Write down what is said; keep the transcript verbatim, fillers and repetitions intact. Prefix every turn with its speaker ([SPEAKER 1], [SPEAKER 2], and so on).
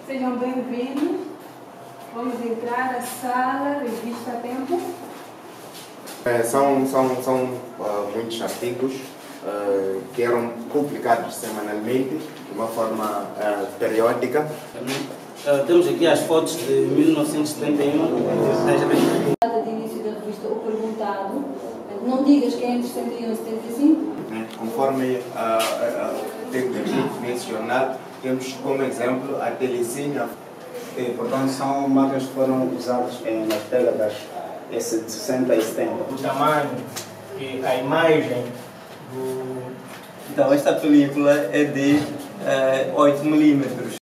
[SPEAKER 1] Sejam bem-vindos. Vamos entrar na sala Revista Tempo.
[SPEAKER 2] É, são são, são uh, muitos artigos uh, que eram publicados semanalmente, de uma forma uh, periódica.
[SPEAKER 3] Uh, temos aqui as fotos de mil novecentos e setenta e um.
[SPEAKER 1] A data de início da revista, o perguntado. Não digas que é entre setenta e um e setenta e cinco.
[SPEAKER 2] Conforme uh, uh, tem aqui nesse jornal, temos como exemplo a Telecine.
[SPEAKER 4] E, portanto, são máquinas que foram usadas em, nas décadas de sessenta e setenta.
[SPEAKER 5] O tamanho e a imagem do...
[SPEAKER 6] Então, esta película é de uh, oito milímetros.